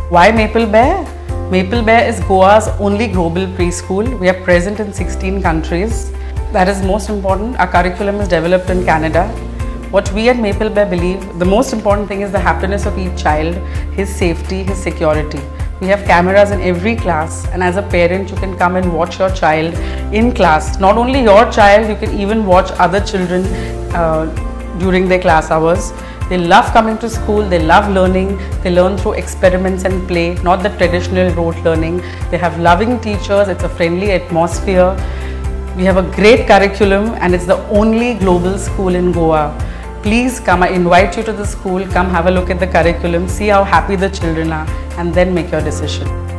Why Maple Bear? Maple Bear is Goa's only global preschool. We are present in 16 countries. That is most important. Our curriculum is developed in Canada. What we at Maple Bear believe, the most important thing is the happiness of each child, his safety, his security. We have cameras in every class, and as a parent you can come and watch your child in class. Not only your child, you can even watch other children during their class hours. They love coming to school, they love learning, they learn through experiments and play, not the traditional rote learning. They have loving teachers, it's a friendly atmosphere. We have a great curriculum and it's the only global school in Goa. Please come, I invite you to the school, come have a look at the curriculum, see how happy the children are and then make your decision.